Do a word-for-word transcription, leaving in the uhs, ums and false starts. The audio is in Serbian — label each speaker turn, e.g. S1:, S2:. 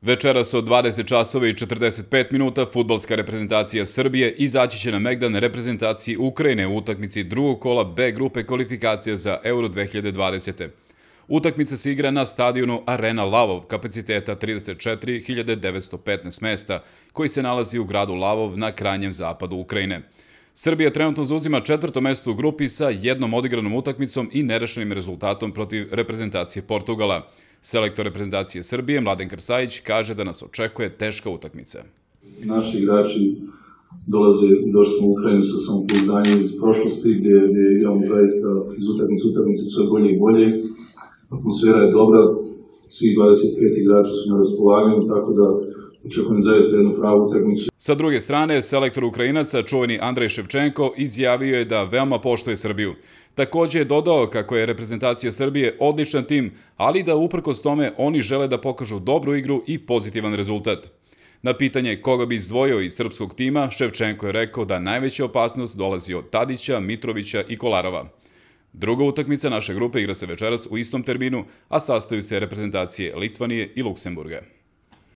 S1: Večeras od dvadeset časova i četrdeset pet minuta fudbalska reprezentacija Srbije izaći će na megdan reprezentaciji Ukrajine u utakmici drugog kola B grupe kvalifikacija za Euro dve hiljade dvadesete. Utakmica se igra na stadionu Arena Lavov kapaciteta trideset četiri hiljade devetsto petnaest mesta, koji se nalazi u gradu Lavov na krajnjem zapadu Ukrajine. Srbija trenutno zauzima četvrto mesto u grupi sa jednom odigranom utakmicom i nerešenim rezultatom protiv reprezentacije Portugala. Selektor reprezentacije Srbije, Mladen Krstajić, kaže da nas očekuje teška utakmica.
S2: Naši igrači dolaze, došli smo u Ukrajinu sa samopouzdanjem iz prošlosti, gdje, gdje igramo zaista iz utakmice utakmice sve bolje i bolje. Atmosfera je dobra, svih dvadeset pet igrača su na raspolaganju, tako da očekujem zaista jednu pravu utakmicu.
S1: Sa druge strane, selektor Ukrajinaca, čuveni Andrej Ševčenko, izjavio je da veoma poštuje Srbiju. Također je dodao kako je reprezentacija Srbije odličan tim, ali da uprkos tome oni žele da pokažu dobru igru i pozitivan rezultat. Na pitanje koga bi izdvojio iz srpskog tima, Ševčenko je rekao da najveća opasnost dolazi od Tadića, Mitrovića i Kolarova. Druga utakmica naše grupe igra se večeras u istom terminu, a sastoji se reprezentacije Litvanije i Luksemburga.